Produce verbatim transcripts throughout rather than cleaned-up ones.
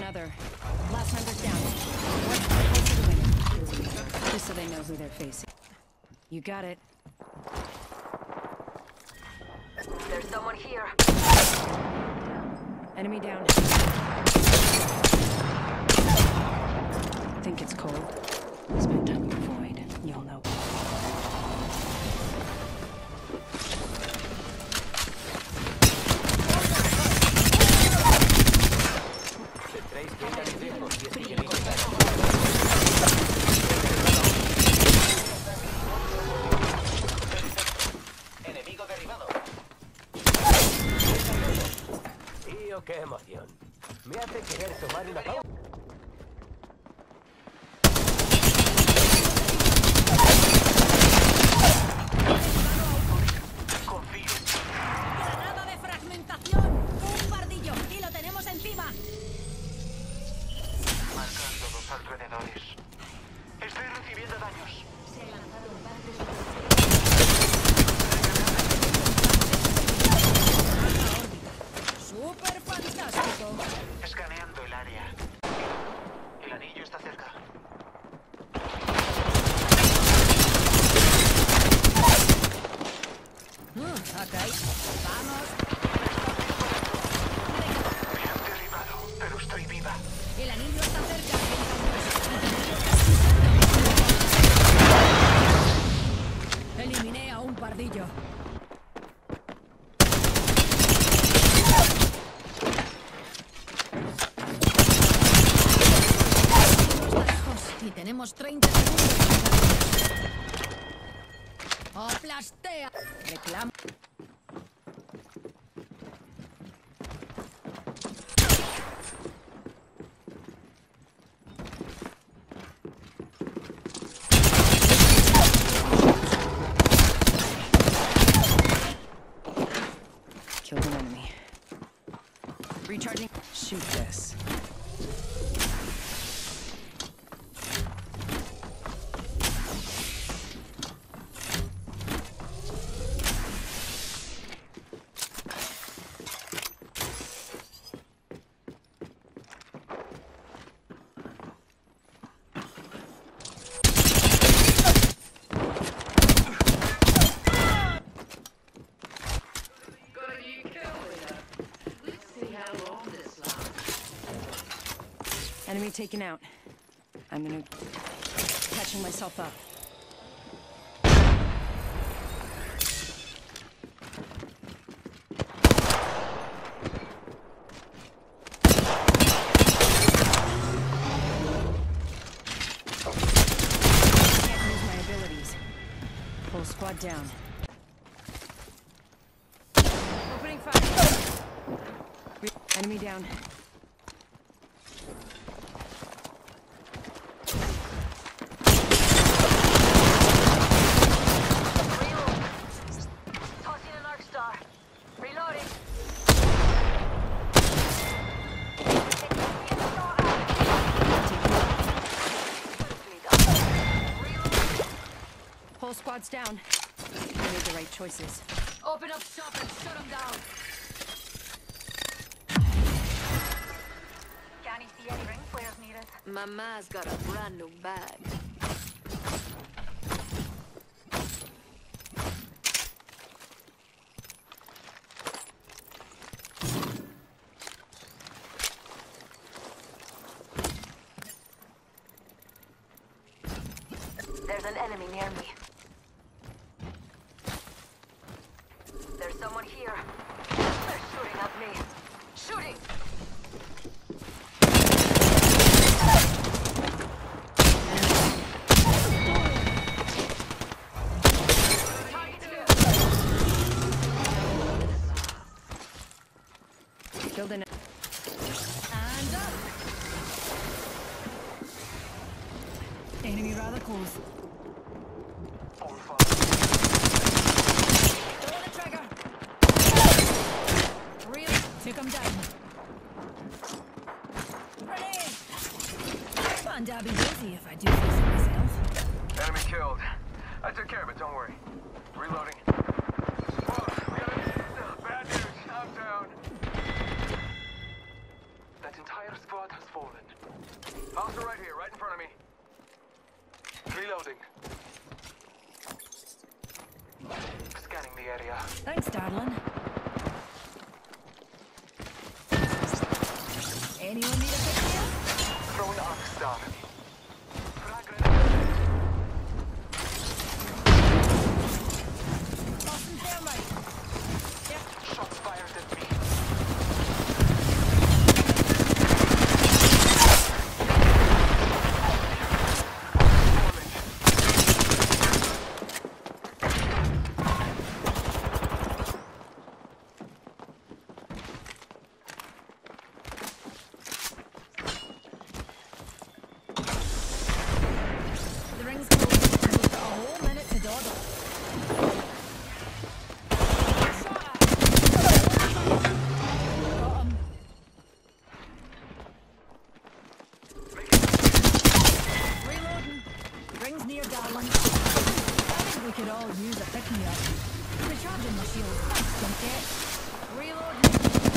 another. Last hunter's down. What's close to the window? Just so they know who they're facing. You got it. There's someone here. Enemy down. Think it's cold. Spend time with the void. You'll know. Enemigo derribado. Tío, qué emoción. Me hace querer tomar una pausa. Granada de fragmentación. Un pardillo y lo tenemos encima. Marcando los alrededores. Estoy recibiendo daños. Se ha lanzado un par de ¡súper fantástico! Escaneando el área. El anillo está cerca. Mm, acá hay. Vamos. Me han derribado, pero estoy viva. El anillo está cerca. Eliminé a un pardillo. Y tenemos treinta segundos. ¡Aplastea! Reclamo. Killed an enemy. Recharging. Shoot this. Enemy taken out. I'm gonna... catching myself up. Can't use my abilities. Full squad down. Opening fire. Re Enemy down. Tossing an arc star. Reloading. Whole squad's down. I made the right choices. Open up shop and shut them down. Can you see any ring flares needed? Mama's got a brand new bag. There's an enemy near me. There's someone here. They're shooting at me. Shooting! Killed an... And up! Enemy rather close. Porfa. Pull the trigger! Real. Took him down. Grenade! And I'll be busy if I do this myself. Enemy killed. I took care of it, don't worry. Reloading. Whoa, we got a bad news. I'm down. That entire squad has fallen. Hostile right here, right in front of me. Reloading. Scanning the area. Thanks, darling. Anyone need a picture? Throwing arc star. Tossing thermite. Yep. Shots fired at me. The ring's closed. We've got a whole minute to dawdle. Shot at. Got him. Reloading. Ring's near, darling. I think we could all use a pick-me-up. Recharging my shield. Thanks, Junket. Reloading.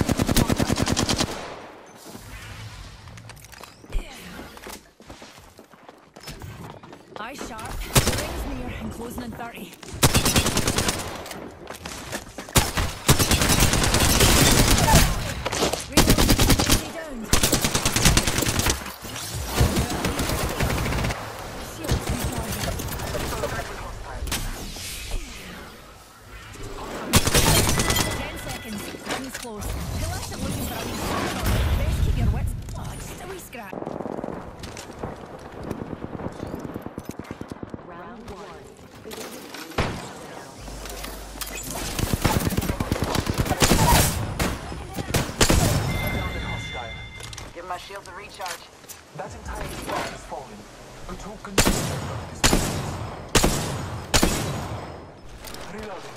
Eye sharp. Ring's near and closing in thirty. Reloading. Enemy down. Shield's recharging. Ten seconds. Ring's close. Delicious looking for a wee scratch. Best keep your wits. Oh, just a wee scratch. Round one. Hostile. Give my shields a recharge. That entire squad has fallen. A token. Reloading.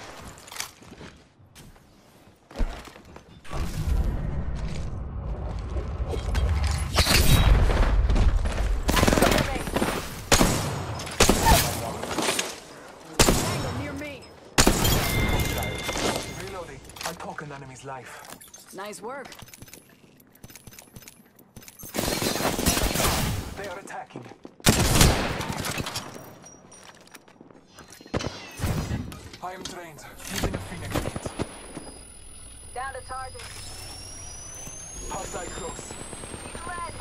Tango near me. Hostile. Reloading. I took an enemy's life. Nice work. They are attacking. I am drained. Using a Phoenix kit. Down to target. Hostile close. He's red.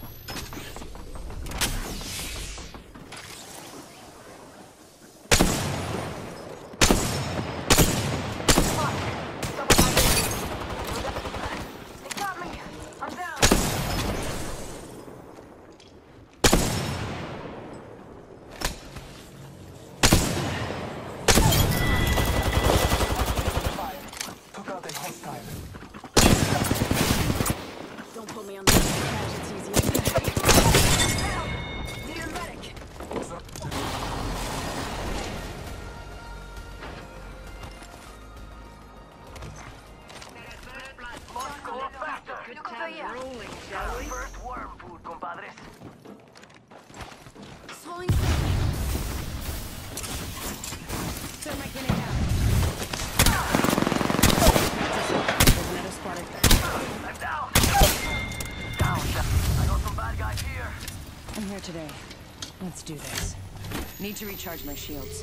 Fuck. Someone got me. They got me. I'm down. Fire. Took out a hostile. Don't put me on the casualties yet. Need a medic. Let's go faster. Good time rolling, shall we? First worm food, compadres. Slowing. Turn my grenade out. There's another squad. I'm down. Down. I got some bad guys here. I'm here today. Let's do this. Need to recharge my shields.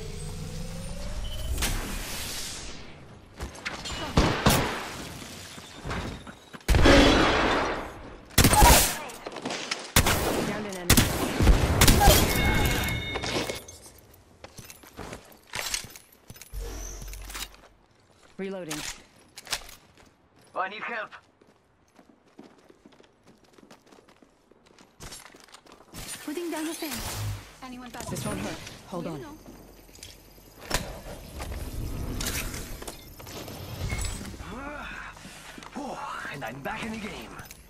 Downed an enemy. Reloading. I need help. Putting down the fence. Anyone pass this won't hurt. Hold on. Oh, and I'm back in the game.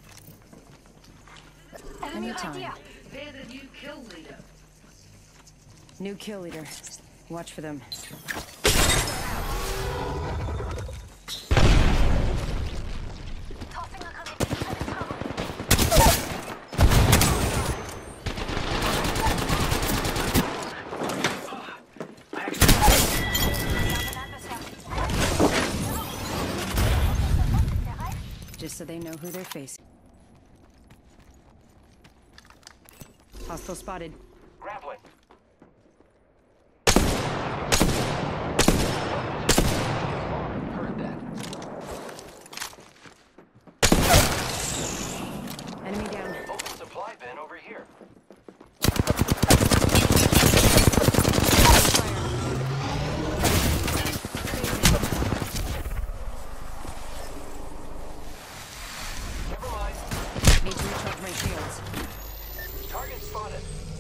Anytime. They're the new kill leader. New kill leader. Watch for them. Tossing a grenade. Just so they know who they're facing. Hostile spotted. Grappling. Heard that. Enemy down. Open supply bin over here. Never mind. Need to recharge my shields. Target spotted.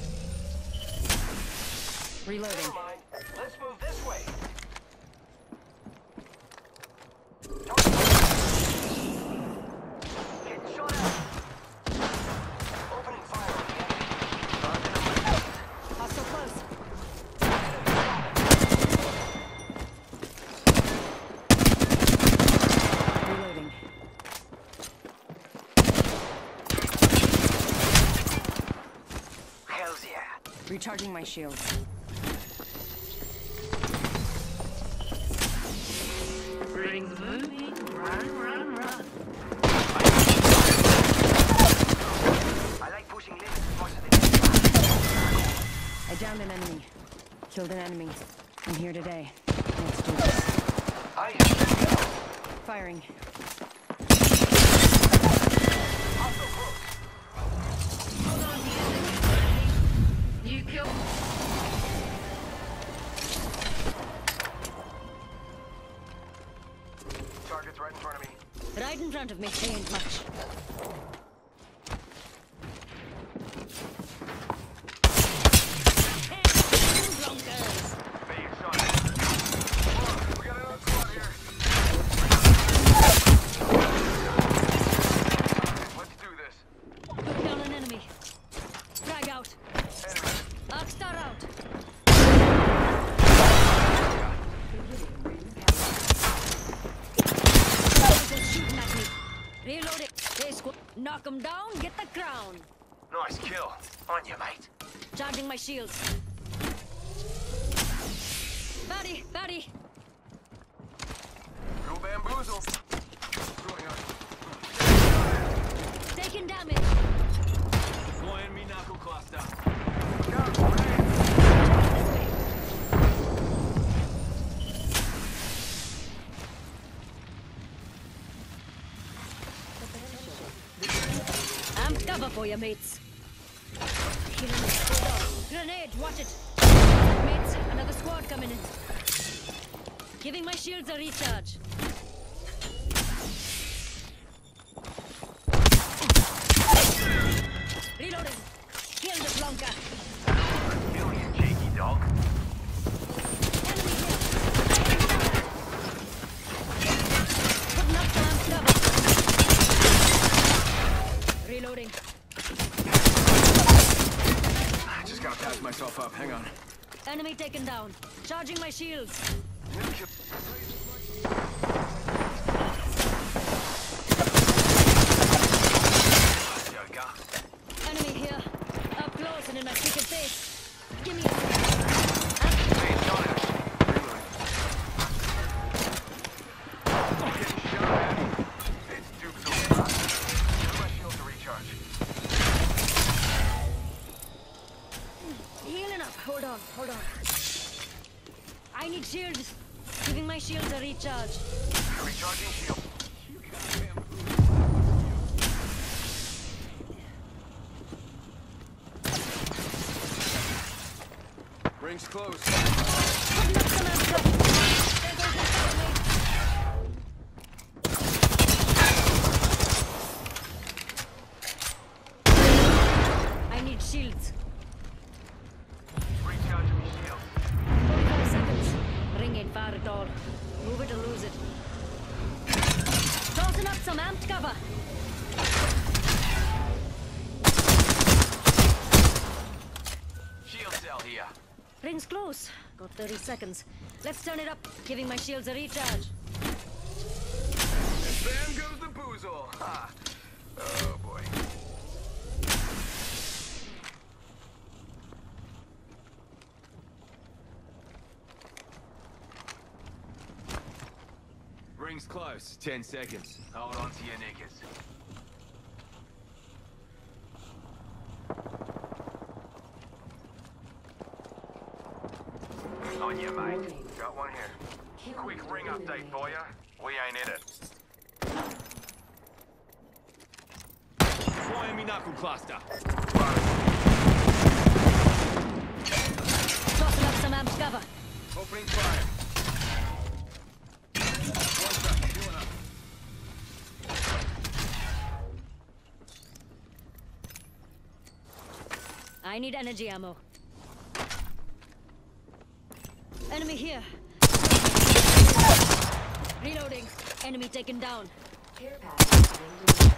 Reloading. Never mind. Let's move this way. Target. Getting shot at. Opening fire on the enemy. Target on my left. Hostile close. Reloading. Hells yeah. Recharging my shields. Rings moving. Run, run, run. I like pushing limits as much as it I downed an enemy. Killed an enemy. I'm here today. Let's do this. I am. Firing. Hold on to your enemy. You killed. Target's right in front of me. Right in front of me. They ain't much. Being shot at. Come on, we got another squad here. Let's do this. Took down an enemy. Frag out. Enemy. Arcstar out. They're shooting at me. Reload it. Hey, squad. Knock 'em down. Get the crown. Nice kill. On you, mate. Charging my shields. Buddy, buddy. Go bamboozle. Going on. Taking damage. Go enemy knuckle cluster. Look out, grenade. I'm cover for you, mates. Grenade, watch it. Mates, another squad coming in. Giving my shields a recharge. Reloading. Kill the Blanca. Kill you, cheeky dog. Enemy here. Putting up some cover. Reloading. I just gotta patch myself up. Hang on. Enemy taken down. Charging my shields. Joker. Enemy here. Up close and in my secret face. Give me a Being shot at. Getting shot at. It's Duke's over. Give my shield to recharge. healing up. Hold on, hold on. I need shields. Giving my shields a recharge. Recharging shield. Rings close. Putting up some extra. There goes my teammate. I need shields. Recharging me shield. forty-five seconds. Ring ain't far at all. Move it or lose it. Tossing up some amped cover. Shield cell here. Ring's close. Got thirty seconds. Let's turn it up. Giving my shields a recharge. And bam goes the boozle. Ha. Oh boy. Rings close. Ten seconds. Hold on to your knickers. On you, mate. Got one here. Quick ring update for you. We ain't in it. Flying me knuckle cluster. Tossing up some amped cover. Opening fire. One second, healing up. I need energy ammo. Enemy here. Reloading. Enemy taken down. Care package being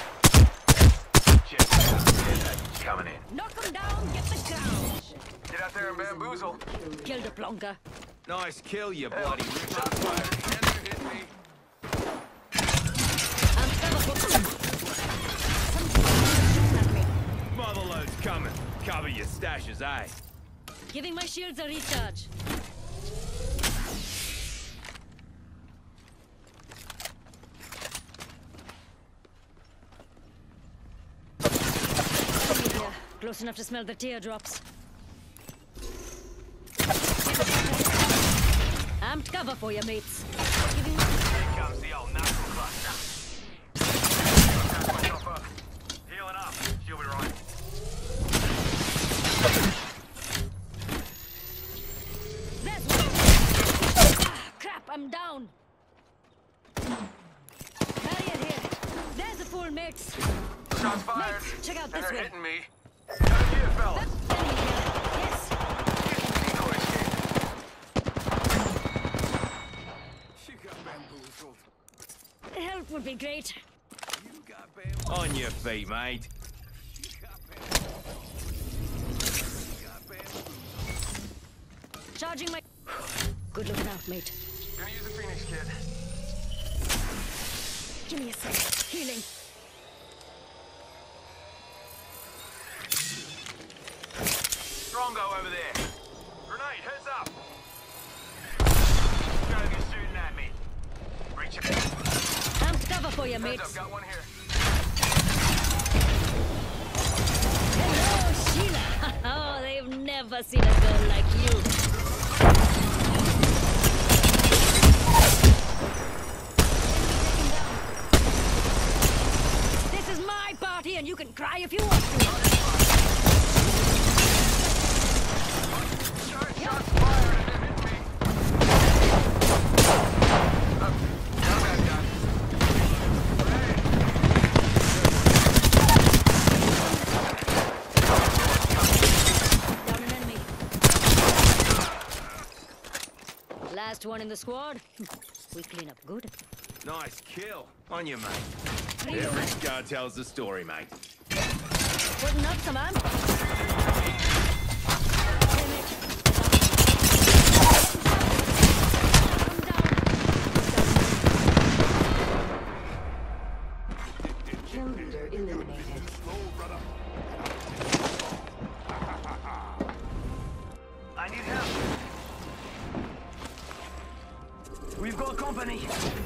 Check that out. Yeah, that's coming in. Knock them down. Get the ground. Get out there and bamboozle. Kill the plonker. Nice kill, you bloody rip. Shots fired. Enemy hit me. I'm cover for Some shooting at me. Motherload's coming. Cover your stashes, eh? Giving my shields a recharge. Enemy here. Close enough to smell the teardrops. Amped cover for you, mates. Giving Here comes the old knuckle cluster. Patch myself up. Healing up. She'll be right. There's one. Ah, crap, I'm down. Barrier here. There's a full mates. Shots fired. Mates, check out They're this way. hitting me. Got a here, fellas. Enemy here. Yes. Decoy escape. You got bamboozled. Help would be great. You got bamboozled. On your feet, mate. You got bamboozled. You got bamboozled. Charging my... Good looking out, mate. Gonna use the Phoenix kit. Give me a sec. Healing. Strongo over there. Grenade, heads up. Joker's shooting at me. Reach it. Amped cover for you, Heads mates. up, got one here. Hello, Sheila. Oh, they've never seen a girl like you. This is my party, and you can cry if you want to. Shot, shots fired and they're hitting me. Up. Got a bad guy. Down an enemy. Last one in the squad. We clean up good. Nice kill. On you, mate. Every scar tells the story, mate. Putting up some amp. Damn it. I'm down. kill leader eliminated. I need help. We've got company.